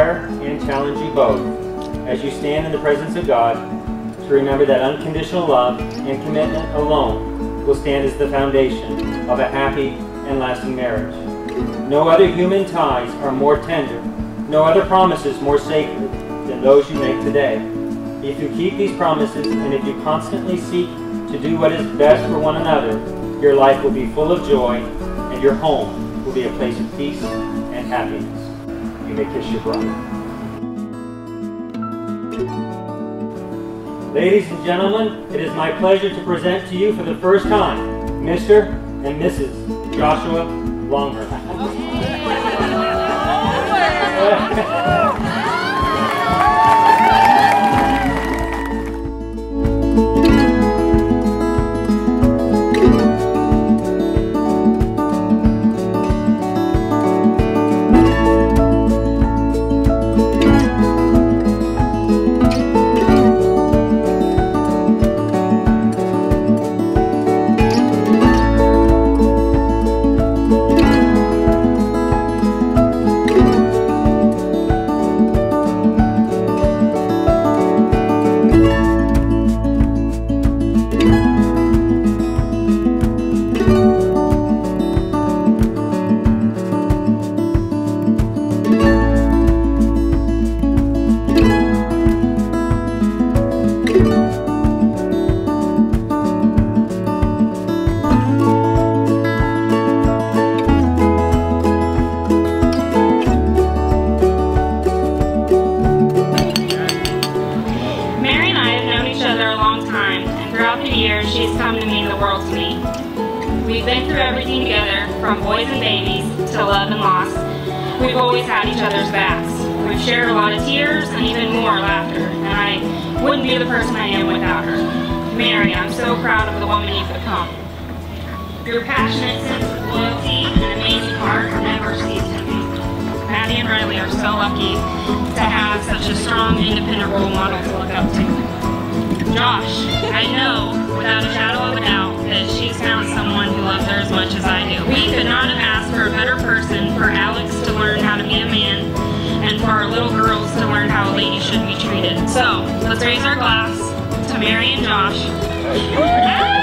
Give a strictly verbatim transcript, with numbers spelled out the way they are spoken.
inspire and challenge you both as you stand in the presence of God to remember that unconditional love and commitment alone will stand as the foundation of a happy and lasting marriage. No other human ties are more tender, no other promises more sacred than those you make today. If you keep these promises and if you constantly seek to do what is best for one another, your life will be full of joy and your home will be a place of peace and happiness. You may kiss your bride. Ladies and gentlemen, it is my pleasure to present to you for the first time, Mister and Missus Joshua Longhurst. She's come to mean the world to me. We've been through everything together, from boys and babies to love and loss. We've always had each other's backs. We've shared a lot of tears and even more laughter, and I wouldn't be the person I am without her. Mary, I'm so proud of the woman you've become. Your passionate sense of loyalty and amazing heart never cease to me. Maddie and Riley are so lucky to have such a strong, independent role model to look up to. Josh, I know, without a shadow of a doubt, that she's found someone who loves her as much as I do. We could not have asked for a better person for Alex to learn how to be a man and for our little girls to learn how a lady should be treated. So, let's raise our glass to Mary and Josh.